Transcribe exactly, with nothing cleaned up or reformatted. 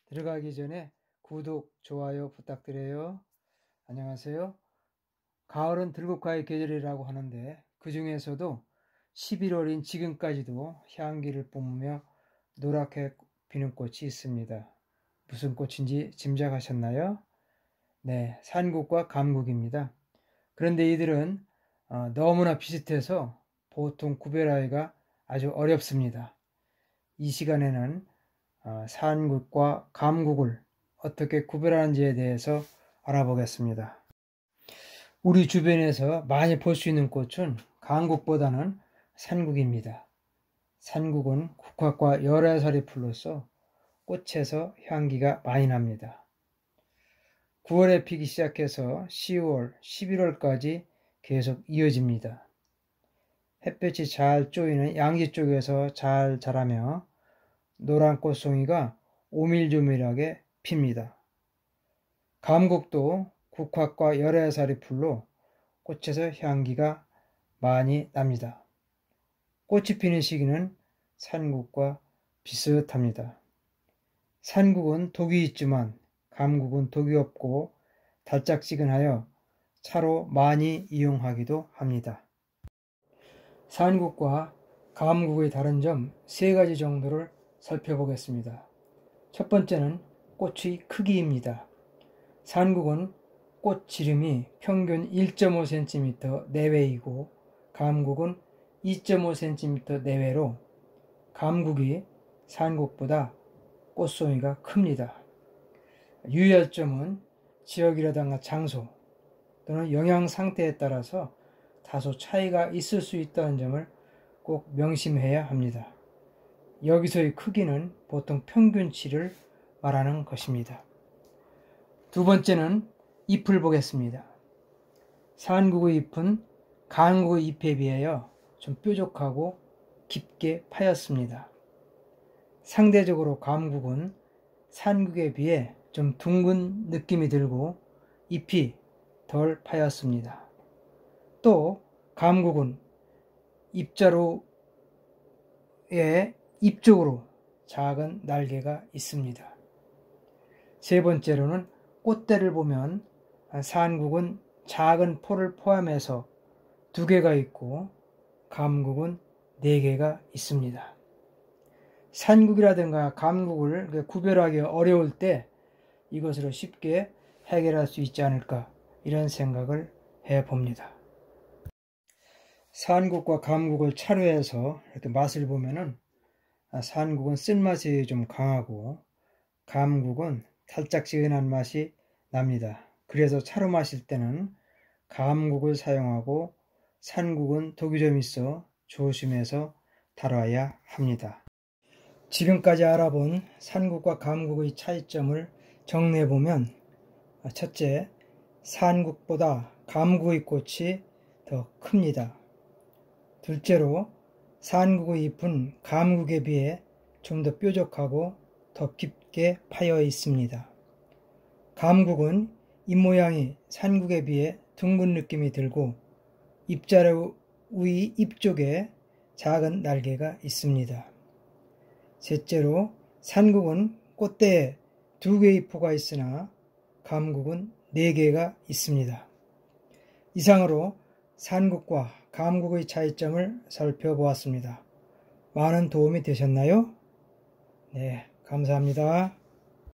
들어가기 전에 구독, 좋아요 부탁드려요. 안녕하세요. 가을은 들국화의 계절이라고 하는데 그 중에서도 십일월인 지금까지도 향기를 뿜으며 노랗게 피는 꽃이 있습니다. 무슨 꽃인지 짐작하셨나요? 네, 산국과 감국입니다. 그런데 이들은 어, 너무나 비슷해서 보통 구별하기가 아주 어렵습니다. 이 시간에는 어, 산국과 감국을 어떻게 구별하는지에 대해서 알아보겠습니다. 우리 주변에서 많이 볼 수 있는 꽃은 감국보다는 산국입니다. 산국은 국화과 열애살이 풀로서 꽃에서 향기가 많이 납니다. 구월에 피기 시작해서 시월, 십일월까지 계속 이어집니다. 햇볕이 잘 쪼이는 양지 쪽에서 잘 자라며 노란 꽃송이가 오밀조밀하게 핍니다. 감국도 국화과 열애살이 풀로 꽃에서 향기가 많이 납니다. 꽃이 피는 시기는 산국과 비슷합니다. 산국은 독이 있지만 감국은 독이 없고 달짝지근하여 차로 많이 이용하기도 합니다. 산국과 감국의 다른 점 세 가지 정도를 살펴보겠습니다. 첫 번째는 꽃의 크기입니다. 산국은 꽃 지름이 평균 일 점 오 센티미터 내외이고 감국은 이 점 오 센티미터 내외로 감국이 산국보다 꽃송이가 큽니다. 유의할 점은 지역이라든가 장소 또는 영양 상태에 따라서 다소 차이가 있을 수 있다는 점을 꼭 명심해야 합니다. 여기서의 크기는 보통 평균치를 말하는 것입니다. 두 번째는 잎을 보겠습니다. 산국의 잎은 감국의 잎에 비하여 좀 뾰족하고 깊게 파였습니다. 상대적으로 감국은 산국에 비해 좀 둥근 느낌이 들고 잎이 덜 파였습니다. 또 감국은 잎자루에 잎 쪽으로 작은 날개가 있습니다. 세 번째로는 꽃대를 보면 산국은 작은 포를 포함해서 두 개가 있고 감국은 네 개가 있습니다. 산국이라든가 감국을 구별하기 어려울 때 이것으로 쉽게 해결할 수 있지 않을까 이런 생각을 해봅니다. 산국과 감국을 차로해서 이렇게 맛을 보면은 산국은 쓴맛이 좀 강하고 감국은 달짝지근한 맛이 납니다. 그래서 차로 마실 때는 감국을 사용하고 산국은 독이 좀 있어 조심해서 다뤄야 합니다. 지금까지 알아본 산국과 감국의 차이점을 정리해보면 첫째, 산국보다 감국의 꽃이 더 큽니다. 둘째로 산국의 잎은 감국에 비해 좀 더 뾰족하고 더 깊게 파여 있습니다. 감국은 잎 모양이 산국에 비해 둥근 느낌이 들고 잎자루 위 잎 쪽에 작은 날개가 있습니다. 셋째로 산국은 꽃대에 두 개의 포가 있으나 감국은 네 개가 있습니다. 이상으로 산국과 감국의 차이점을 살펴보았습니다. 많은 도움이 되셨나요? 네, 감사합니다.